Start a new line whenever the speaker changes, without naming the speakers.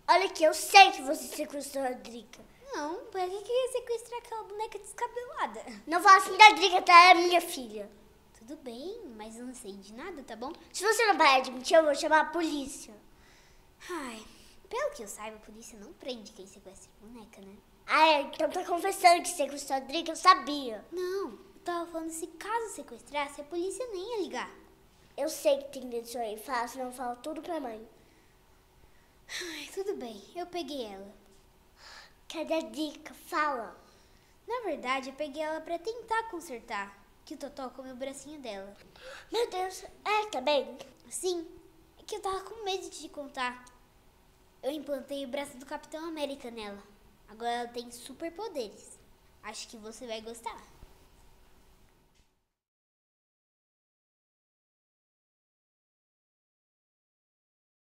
Olha aqui, eu sei que você sequestrou a Drica.
Não, pra que ia sequestrar aquela boneca descabelada?
Não fala assim da Drica, tá? É minha filha.
Tudo bem, mas eu não sei de nada, tá bom?
Se você não parar de mentir, eu vou chamar a polícia.
Ai, pelo que eu saiba, a polícia não prende quem sequestra boneca, né?
Ah, então tá confessando que sequestrou a Drica, eu sabia.
Não, eu tava falando se caso sequestrasse, a polícia nem ia ligar.
Eu sei que tem disso aí, fala, senão fala tudo pra mãe.
Ai, tudo bem, eu peguei ela.
Cadê a Drica? Fala.
Na verdade, eu peguei ela pra tentar consertar, que o Totó comeu o bracinho dela.
Meu Deus, tá bem?
Sim, é que eu tava com medo de te contar. Eu implantei o braço do Capitão América nela. Agora ela tem superpoderes. Acho que você vai gostar.